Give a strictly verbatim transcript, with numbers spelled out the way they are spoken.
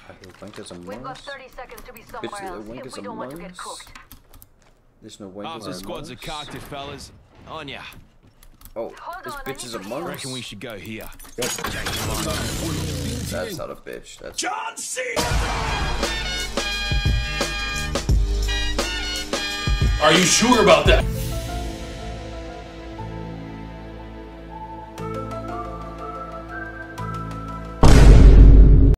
Wankers among We've got us? thirty seconds to be Bitch, somewhere uh, else if wankers we don't want to among get us? cooked. There's no wankers Arms among and squads are us? cocked, fellas. On ya. Oh, Hold this on, I bitch need is to among heal. us? Reckon we should go here. That's not a bitch. That's John Cena! Are you sure about that?